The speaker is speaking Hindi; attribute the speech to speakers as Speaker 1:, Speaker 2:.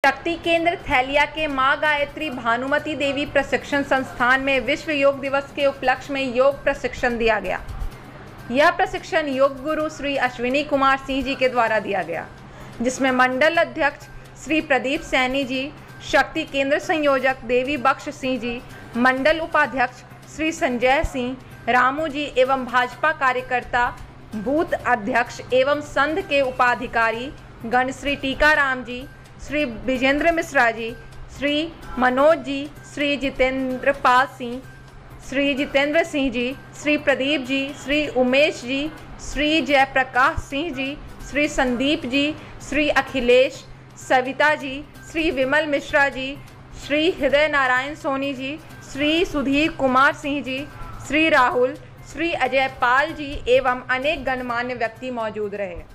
Speaker 1: शक्ति केंद्र थैलिया के मां गायत्री भानुमति देवी प्रशिक्षण संस्थान में विश्व योग दिवस के उपलक्ष्य में योग प्रशिक्षण दिया गया। यह प्रशिक्षण योग गुरु श्री अश्विनी कुमार सिंह जी के द्वारा दिया गया, जिसमें मंडल अध्यक्ष श्री प्रदीप सैनी जी, शक्ति केंद्र संयोजक देवी बख्श सिंह जी, मंडल उपाध्यक्ष श्री संजय सिंह, रामू जी एवं भाजपा कार्यकर्ता, बूथ अध्यक्ष एवं संघ के उपाधिकारी गण श्री टीकाराम जी, श्री विजेंद्र मिश्रा जी, श्री मनोज जी, श्री जितेंद्र पाल सिंह, श्री जितेंद्र सिंह जी, श्री प्रदीप जी, श्री उमेश जी, श्री जयप्रकाश सिंह जी, श्री संदीप जी, श्री अखिलेश, सविता जी, श्री विमल मिश्रा जी, श्री हृदय नारायण सोनी जी, श्री सुधीर कुमार सिंह जी, श्री राहुल, श्री अजय पाल जी एवं अनेक गणमान्य व्यक्ति मौजूद रहे।